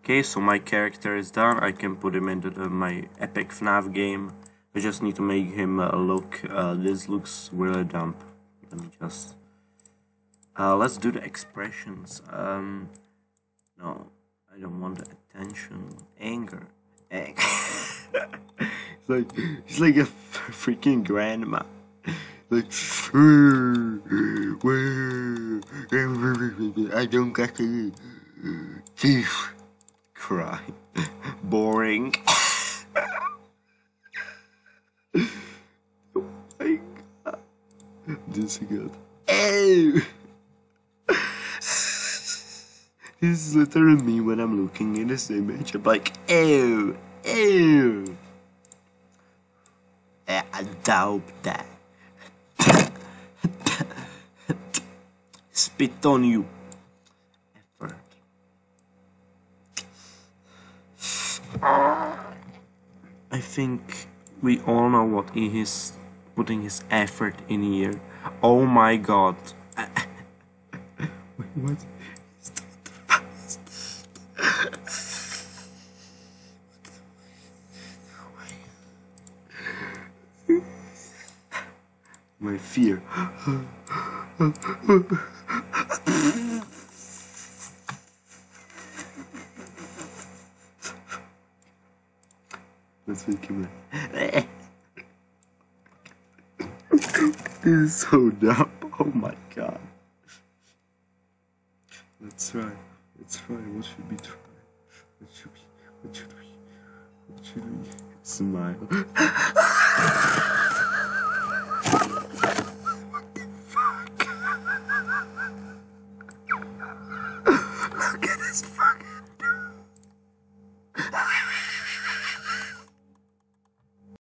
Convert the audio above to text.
Okay, so my character is done. I can put him into my epic FNAF game. I just need to make him look. This looks really dumb. Let me just. Let's do the expressions. No, I don't want the attention. Anger. He's like a freaking grandma. Like, I don't got to teeth. Cry. Boring. Oh my god. This is good. Ew. This is literally me when I'm looking in this image. I'm like, ew, ew. I doubt that. Spit on you. Effort. I think we all know what he is putting his effort in here. Oh my god. Wait, what? My fear. Let's make him laugh. This is so dumb. Oh my god. Let's try. Let's try. What should we try? What should we? What should we? What should we? Smile.